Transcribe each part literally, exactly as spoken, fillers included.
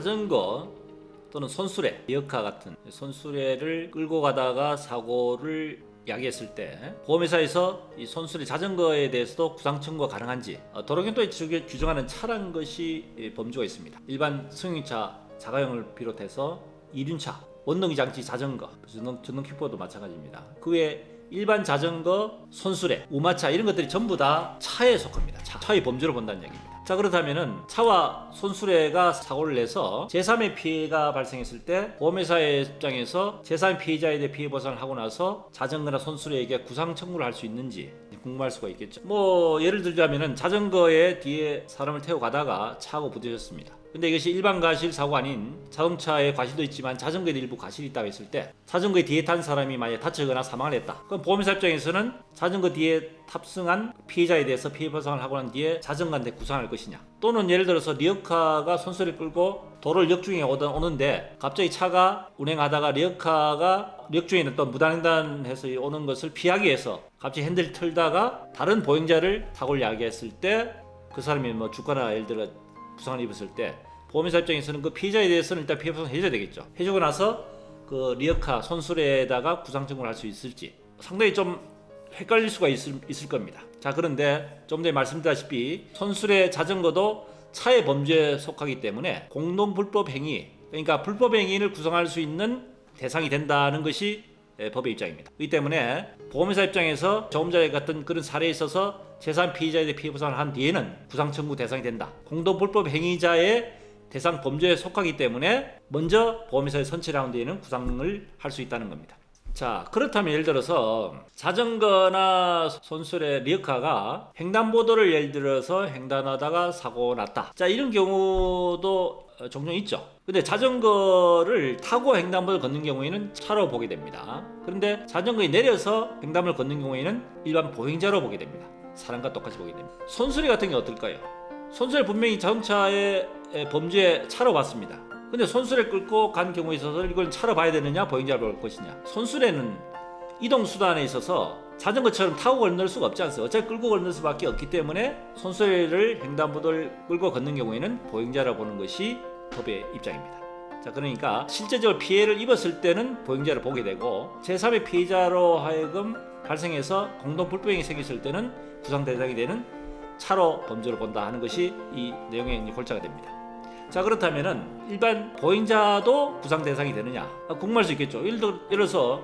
자전거 또는 손수레, 리어카 같은 손수레를 끌고 가다가 사고를 야기했을 때 보험회사에서 이 손수레 자전거에 대해서도 구상 청구가 가능한지 도로교통법에 규정하는 차라는 것이 범주가 있습니다. 일반 승용차, 자가용을 비롯해서 이륜차, 원동장치 자전거, 전동, 전동 킥보드도 마찬가지입니다. 그 외에 일반 자전거, 손수레, 우마차 이런 것들이 전부 다 차에 속합니다. 차. 차의 범주로 본다는 얘기입니다. 자, 그렇다면은 차와 손수레가 사고를 내서 제삼의 피해가 발생했을 때 보험회사의 입장에서 제삼 피해자에 대해 피해 보상을 하고 나서 자전거나 손수레에게 구상 청구를 할 수 있는지 궁금할 수가 있겠죠. 뭐 예를 들자면은 자전거에 뒤에 사람을 태워 가다가 차하고 부딪혔습니다. 근데 이것이 일반 과실 사고가 아닌 자동차의 과실도 있지만 자전거에 일부 과실이 있다고 했을 때 자전거에 뒤에 탄 사람이 만약에 다치거나 사망을 했다. 그럼 보험회사 입장에서는 자전거 뒤에 탑승한 피해자에 대해서 피해 보상을 하고 난 뒤에 자전거한테 구상할 것이냐, 또는 예를 들어서 리어카가 손수레를 끌고 도로를 역중에 오는데 갑자기 차가 운행하다가 리어카가 역중에 또 무단횡단해서 오는 것을 피하기 위해서 갑자기 핸들을 틀다가 다른 보행자를 사고를 야기했을 때 그 사람이 뭐 죽거나 예를 들어 부상을 입었을 때 보험회사 입장에서는 그 피해자에 대해서는 일단 피해 보상을 해줘야 되겠죠. 해주고 나서 그 리어카 손수레에다가 구상 청구를 할 수 있을지 상당히 좀 헷갈릴 수가 있을, 있을 겁니다. 자, 그런데 좀 전에 말씀드렸다시피 손수레 자전거도 차의 범죄에 속하기 때문에 공동 불법 행위, 그러니까 불법 행위를 구성할 수 있는 대상이 된다는 것이 법의 입장입니다. 이 때문에 보험회사 입장에서 조금 전에 같은 그런 사례에 있어서 제삼 피해자에 대해 피해 보상을 한 뒤에는 구상 청구 대상이 된다. 공동 불법 행위자의 대상 범죄에 속하기 때문에 먼저 보험회사에 선치를 한 뒤에는 구상을 할 수 있다는 겁니다. 자, 그렇다면 예를 들어서 자전거나 손수레, 리어카가 횡단보도를 예를 들어서 횡단하다가 사고 났다. 자, 이런 경우도 종종 있죠. 근데 자전거를 타고 횡단보도를 걷는 경우에는 차로 보게 됩니다. 그런데 자전거에 내려서 횡단보도를 걷는 경우에는 일반 보행자로 보게 됩니다. 사람과 똑같이 보게 됩니다. 손수레 같은 게 어떨까요? 손수레 분명히 자동차의 범죄에 차로 봤습니다. 근데 손수레 끌고 간 경우에 있어서 이걸 차로 봐야 되느냐, 보행자로 볼 것이냐. 손수레는 이동수단에 있어서 자전거처럼 타고 건널 수가 없지 않습니까? 어차피 끌고 건널 수밖에 없기 때문에 손수레를 횡단보도를 끌고 걷는 경우에는 보행자로 보는 것이 법의 입장입니다. 자, 그러니까 실제적으로 피해를 입었을 때는 보행자를 보게 되고 제삼의 피해자로 하여금 발생해서 공동 불법행위 생겼을 때는 구상 대상이 되는 차로 범죄로 본다 하는 것이 이 내용의 골자가 됩니다. 자, 그렇다면은 일반 보행자도 구상 대상이 되느냐? 아, 궁금할 수 있겠죠. 예를 들어서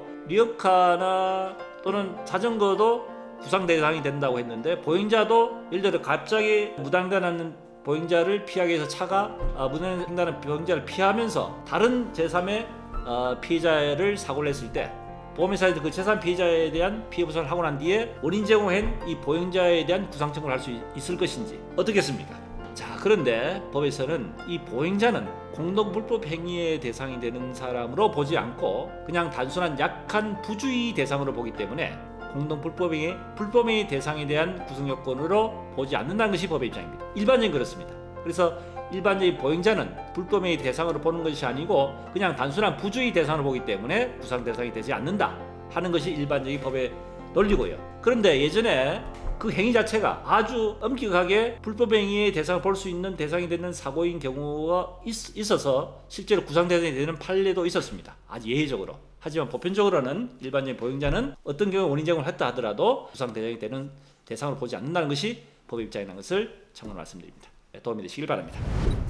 리어카나 또는 자전거도 구상 대상이 된다고 했는데 보행자도 예를 들어 갑자기 무단횡단하는 보행자를 피하기 위해서 차가 어, 무단횡단하는 보행자를 피하면서 다른 제삼의 어, 피해자를 사고를 했을 때 보험회사에서 그 제삼 피해자에 대한 피해 보상을 하고 난 뒤에 원인 제공한 이 보행자에 대한 구상 청구를 할 수 있을 것인지 어떻겠습니까? 자, 그런데 법에서는 이 보행자는 공동 불법 행위의 대상이 되는 사람으로 보지 않고 그냥 단순한 약한 부주의 대상으로 보기 때문에 공동 불법행위, 불법행위 대상에 대한 구성 요건으로 보지 않는다는 것이 법의 입장입니다. 일반적인 그렇습니다. 그래서 일반적인 보행자는 불법행위 대상으로 보는 것이 아니고 그냥 단순한 부주의 대상으로 보기 때문에 구상 대상이 되지 않는다 하는 것이 일반적인 법의 논리고요. 그런데 예전에 그 행위 자체가 아주 엄격하게 불법행위의 대상을 볼 수 있는 대상이 되는 사고인 경우가 있, 있어서 실제로 구상 대상이 되는 판례도 있었습니다. 아주 예외적으로. 하지만 보편적으로는 일반적인 보행자는 어떤 경우에 원인 제공을 했다 하더라도 구상 대상이 되는 대상으로 보지 않는다는 것이 법의 입장이라는 것을 참고로 말씀드립니다. 도움이 되시길 바랍니다.